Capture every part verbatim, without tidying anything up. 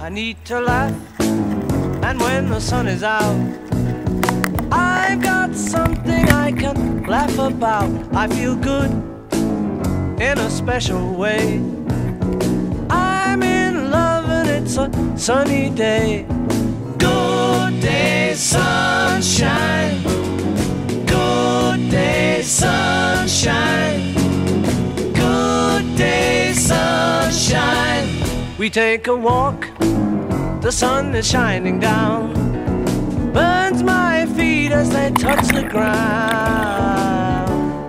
I need to laugh, and when the sun is out, I've got something I can laugh about. I feel good in a special way. I'm in love and it's a sunny day. Good day, sunshine. Good day, sunshine. Good day, sunshine. We take a walk, the sun is shining down, burns my feet as they touch the ground.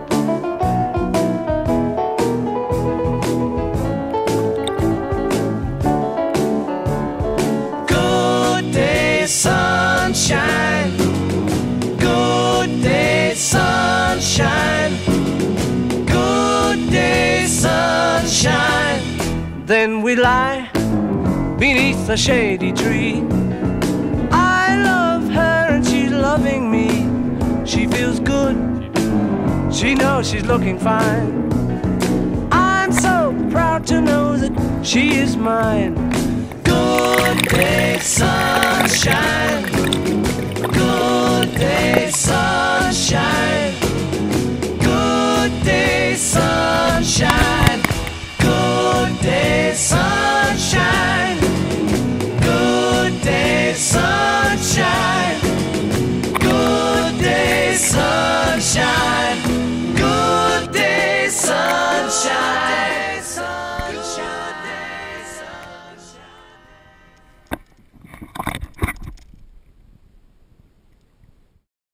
Good day, sunshine. Good day, sunshine. Good day, sunshine. Then we lie beneath a shady tree. I love her and she's loving me. She feels good, she knows she's looking fine. I'm so proud to know that she is mine. Good day, sunshine. Good day, sunshine.